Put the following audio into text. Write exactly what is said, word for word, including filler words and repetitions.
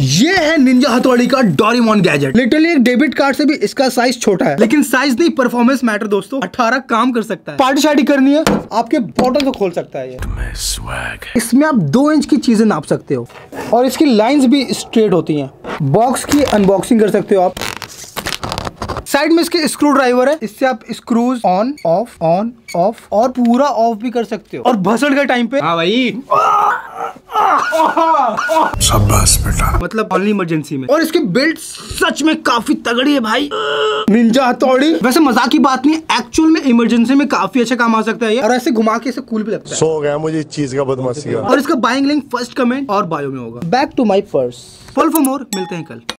ये है ninja Hattori का डोरेमोन गैजेट। लिटरली एक डेबिट कार्ड से भी इसका साइज छोटा है, लेकिन साइज नहीं परफॉर्मेंस मैटर दोस्तों। अठारह काम कर सकता है। पार्टी शार्टी करनी है आपके बॉटल को खोल सकता है ये। इसमें आप दो इंच की चीजें नाप सकते हो और इसकी लाइंस भी स्ट्रेट होती हैं। बॉक्स की अनबॉक्सिंग कर सकते हो आप। साइड में इसके स्क्रू ड्राइवर है, इससे आप screws on off on off और पूरा ऑफ भी कर सकते हो। और भसड़ के टाइम पे हाँ भाई शाबाश बेटा, मतलब ओनली इमरजेंसी में। और इसकी बिल्ड सच में काफी तगड़ी है भाई। निंजा हथौड़ी वैसे मजाक की बात नहीं, एक्चुअल में इमरजेंसी में काफी अच्छा काम आ सकता है ये। और ऐसे घुमा के इसे कूल भी लगता है। सो गया मुझे इस चीज का बदमाशी का। और इसका बाइंग लिंक फर्स्ट कमेंट और बायो में होगा। Back to my purse. Follow for more, मिलते हैं कल।